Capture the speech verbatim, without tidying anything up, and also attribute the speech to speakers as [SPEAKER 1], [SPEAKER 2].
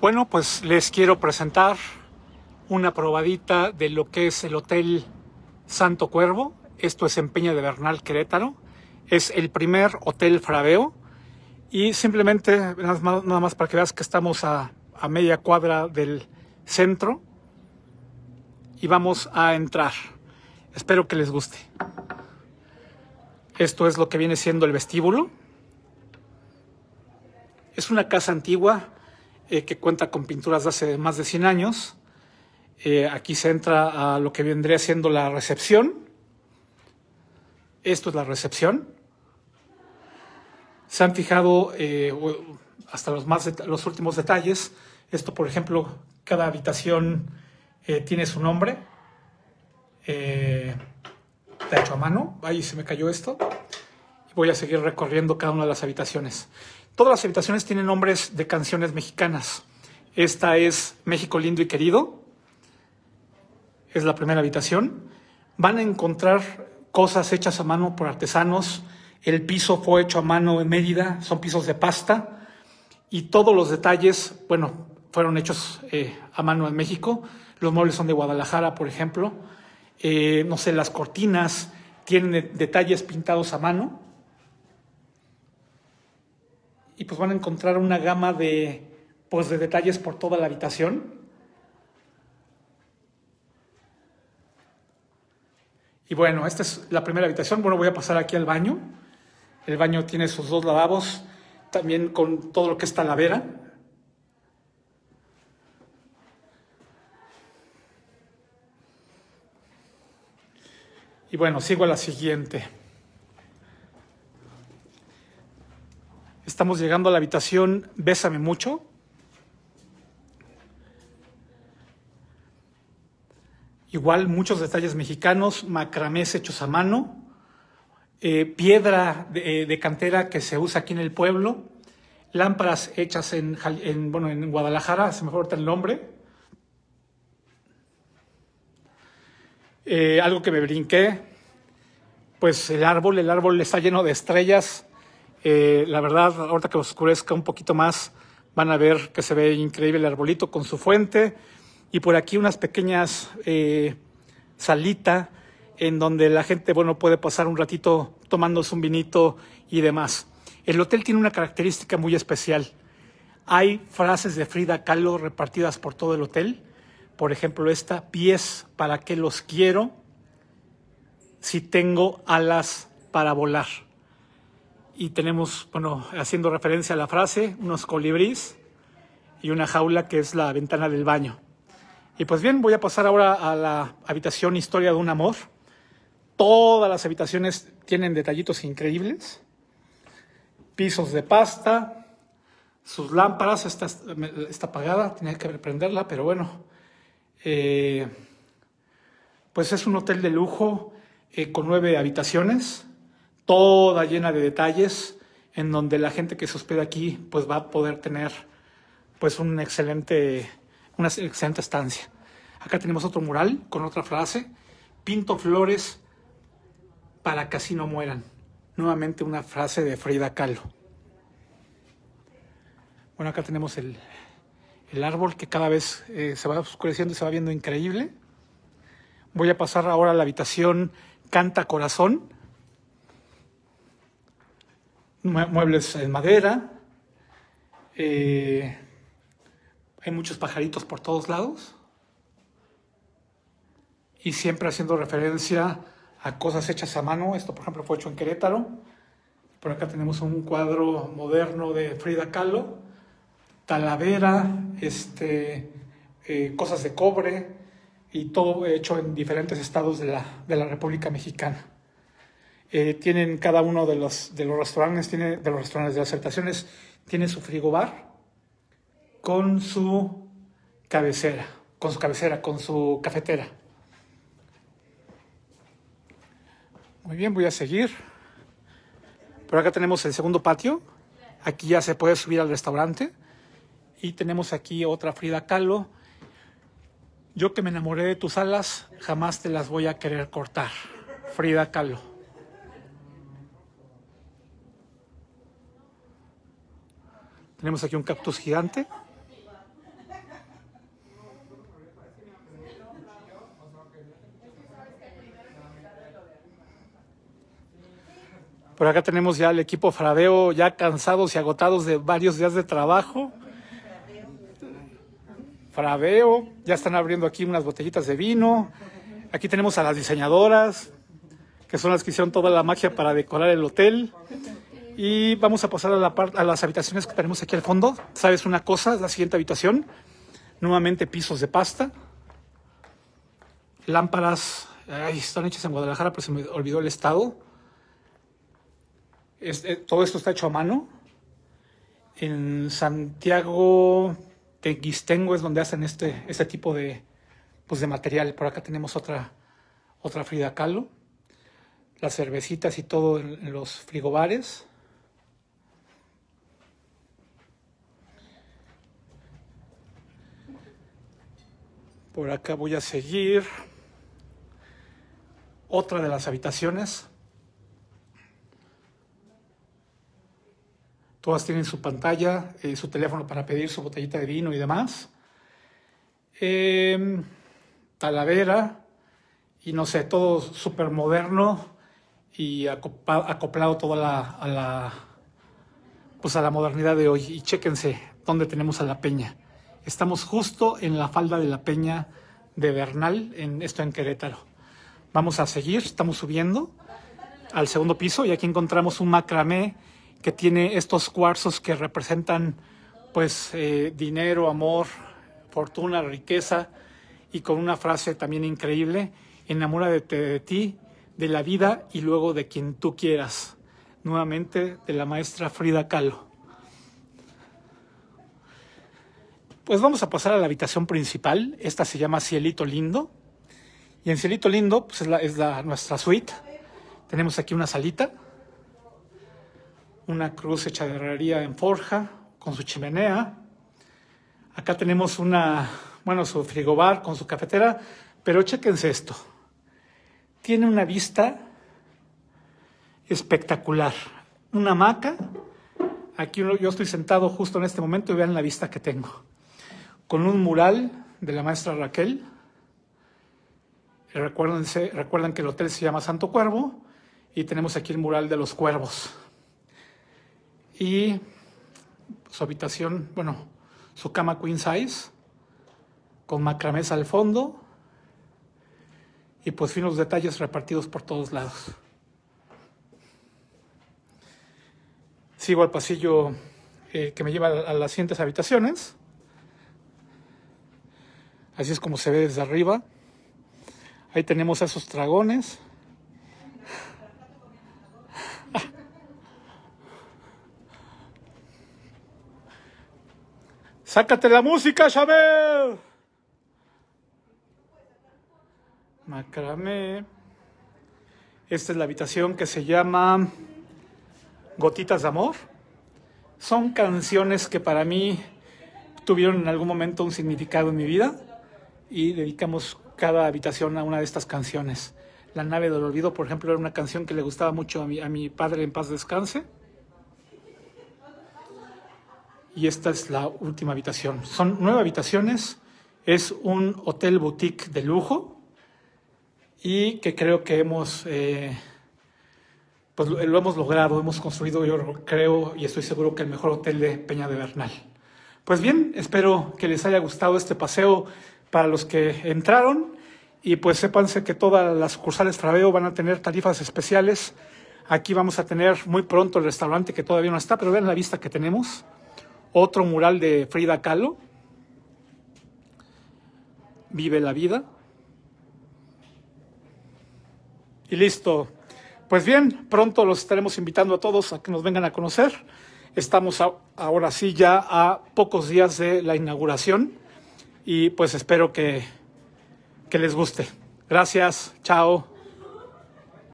[SPEAKER 1] Bueno, pues les quiero presentar una probadita de lo que es el Hotel Santo Cuervo. Esto es en Peña de Bernal, Querétaro. Es el primer hotel Frabeo. Y simplemente, nada más, nada más para que veas que estamos a, a media cuadra del centro. Y vamos a entrar. Espero que les guste. Esto es lo que viene siendo el vestíbulo. Es una casa antigua eh, que cuenta con pinturas de hace más de cien años. Eh, aquí se entra a lo que vendría siendo la recepción. Esto es la recepción. Se han fijado eh, hasta los, más los últimos detalles. Esto, por ejemplo, cada habitación eh, tiene su nombre. Eh, está hecho a mano. Ahí se me cayó esto. Y voy a seguir recorriendo cada una de las habitaciones. Todas las habitaciones tienen nombres de canciones mexicanas. Esta es México lindo y querido. Es la primera habitación. Van a encontrar cosas hechas a mano por artesanos. El piso fue hecho a mano en Mérida. Son pisos de pasta. Y todos los detalles, bueno, fueron hechos eh, a mano en México. Los muebles son de Guadalajara, por ejemplo. Eh, no sé, las cortinas tienen detalles pintados a mano. Y pues van a encontrar una gama de, pues, de detalles por toda la habitación. Y bueno, esta es la primera habitación. Bueno, voy a pasar aquí al baño. El baño tiene sus dos lavabos, también con todo lo que es talavera. Y bueno, sigo a la siguiente. Estamos llegando a la habitación Bésame Mucho. Igual muchos detalles mexicanos, macramés hechos a mano, eh, piedra de, de cantera que se usa aquí en el pueblo, lámparas hechas en, en, bueno, en Guadalajara, se me fue ahorita el nombre. Eh, algo que me brinqué, pues el árbol, el árbol está lleno de estrellas. Eh, la verdad, ahorita que oscurezca un poquito más, van a ver que se ve increíble el arbolito con su fuente. Y por aquí unas pequeñas eh, salita en donde la gente, bueno, puede pasar un ratito tomándose un vinito y demás. El hotel tiene una característica muy especial. Hay frases de Frida Kahlo repartidas por todo el hotel. Por ejemplo, esta: pies, ¿para qué los quiero si tengo alas para volar? Y tenemos, bueno, haciendo referencia a la frase, unos colibríes y una jaula que es la ventana del baño. Y pues bien, voy a pasar ahora a la habitación Historia de un amor. Todas las habitaciones tienen detallitos increíbles. Pisos de pasta, sus lámparas, esta está apagada, tenía que prenderla, pero bueno. Eh, pues es un hotel de lujo eh, con nueve habitaciones, toda llena de detalles, en donde la gente que se hospeda aquí pues va a poder tener pues un excelente, una excelente estancia. Acá tenemos otro mural con otra frase: pinto flores para que así no mueran. Nuevamente una frase de Frida Kahlo. Bueno, acá tenemos el, el árbol que cada vez eh, se va oscureciendo y se va viendo increíble. Voy a pasar ahora a la habitación Canta Corazón. Muebles en madera. Eh, hay muchos pajaritos por todos lados. Y siempre haciendo referencia a cosas hechas a mano. Esto, por ejemplo, fue hecho en Querétaro. Por acá tenemos un cuadro moderno de Frida Kahlo. Talavera, este, eh, cosas de cobre, y todo hecho en diferentes estados de la, de la República Mexicana. Eh, tienen cada uno de los, de los restaurantes, tiene, de los restaurantes de las habitaciones, tiene su frigobar con su cabecera, con su cabecera, con su cafetera. Muy bien, voy a seguir. Por acá tenemos el segundo patio. Aquí ya se puede subir al restaurante. Y tenemos aquí otra Frida Kahlo. Yo que me enamoré de tus alas, jamás te las voy a querer cortar. Frida Kahlo. Tenemos aquí un cactus gigante. Por acá tenemos ya el equipo Fradeo, ya cansados y agotados de varios días de trabajo. Fradeo, ya están abriendo aquí unas botellitas de vino. Aquí tenemos a las diseñadoras, que son las que hicieron toda la magia para decorar el hotel. Y vamos a pasar a, la a las habitaciones que tenemos aquí al fondo. ¿Sabes una cosa? La siguiente habitación, nuevamente pisos de pasta. Lámparas, ay, están hechas en Guadalajara, pero se me olvidó el estado. Es, eh, todo esto está hecho a mano. En Santiago Teguistengo es donde hacen este, este tipo de, pues de material. Por acá tenemos otra, otra Frida Kahlo. Las cervecitas y todo en, en los frigobares. Por acá voy a seguir. Otra de las habitaciones. Todas tienen su pantalla, eh, su teléfono para pedir su botellita de vino y demás. Eh, Talavera. Y no sé, todo súper moderno y acoplado todo a la, a la, pues a la modernidad de hoy. Y chéquense dónde tenemos a la peña. Estamos justo en la falda de la peña de Bernal, en esto en Querétaro. Vamos a seguir, estamos subiendo al segundo piso y aquí encontramos un macramé que tiene estos cuarzos que representan pues eh, dinero, amor, fortuna, riqueza, y con una frase también increíble: enamórate de ti, de la vida y luego de quien tú quieras. Nuevamente de la maestra Frida Kahlo. Pues vamos a pasar a la habitación principal. Esta se llama Cielito Lindo. Y en Cielito Lindo pues es, la, es la, nuestra suite. Tenemos aquí una salita. Una cruz hecha de herrería en forja, con su chimenea. Acá tenemos una, bueno, su frigobar con su cafetera. Pero chéquense esto. Tiene una vista espectacular. Una hamaca. Aquí yo estoy sentado justo en este momento y vean la vista que tengo. Con un mural de la maestra Raquel. Recuérdense, recuerden que el hotel se llama Santo Cuervo. Y tenemos aquí el mural de los cuervos. Y su habitación, bueno, su cama queen size. Con macramés al fondo. Y pues finos detalles repartidos por todos lados. Sigo al pasillo eh, que me lleva a, a las siguientes habitaciones. Así es como se ve desde arriba. Ahí tenemos a esos dragones. ¡Sácate la música, Chabel! Macramé. Esta es la habitación que se llama Gotitas de Amor. Son canciones que para mí tuvieron en algún momento un significado en mi vida y dedicamos cada habitación a una de estas canciones. La nave del olvido, por ejemplo, era una canción que le gustaba mucho a mi, a mi padre, en paz descanse. Y esta es la última habitación. Son nueve habitaciones. Es un hotel boutique de lujo. Y que creo que hemos, eh, pues lo, lo hemos logrado, hemos construido, yo creo y estoy seguro que el mejor hotel de Peña de Bernal. Pues bien, espero que les haya gustado este paseo para los que entraron y pues sépanse que todas las sucursales Fradeo van a tener tarifas especiales. Aquí vamos a tener muy pronto el restaurante que todavía no está, pero vean la vista que tenemos. Otro mural de Frida Kahlo. Vive la vida. Y listo. Pues bien, pronto los estaremos invitando a todos a que nos vengan a conocer. Estamos a, ahora sí ya a pocos días de la inauguración y pues espero que, que les guste. Gracias, chao.